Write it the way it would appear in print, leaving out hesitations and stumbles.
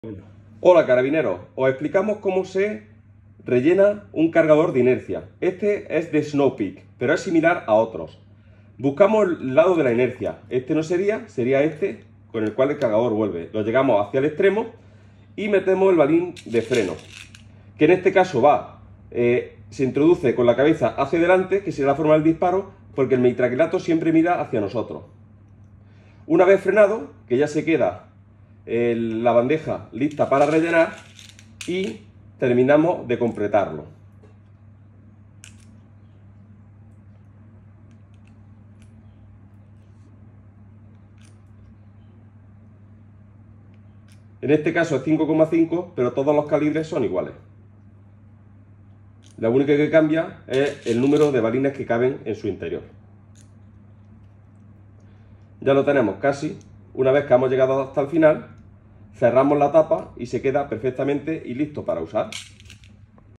Hola carabineros, os explicamos cómo se rellena un cargador de inercia. Este es de Snowpeak, pero es similar a otros. Buscamos el lado de la inercia. Este no sería este con el cual el cargador vuelve. Lo llegamos hacia el extremo y metemos el balín de freno, que en este caso se introduce con la cabeza hacia adelante, que será la forma del disparo, porque el mitraquilato siempre mira hacia nosotros. Una vez frenado, que ya se queda la bandeja lista para rellenar y terminamos de completarlo. En este caso es 5,5, pero todos los calibres son iguales. La única que cambia es el número de balines que caben en su interior. Ya lo tenemos casi. Una vez que hemos llegado hasta el final, cerramos la tapa y se queda perfectamente y listo para usar.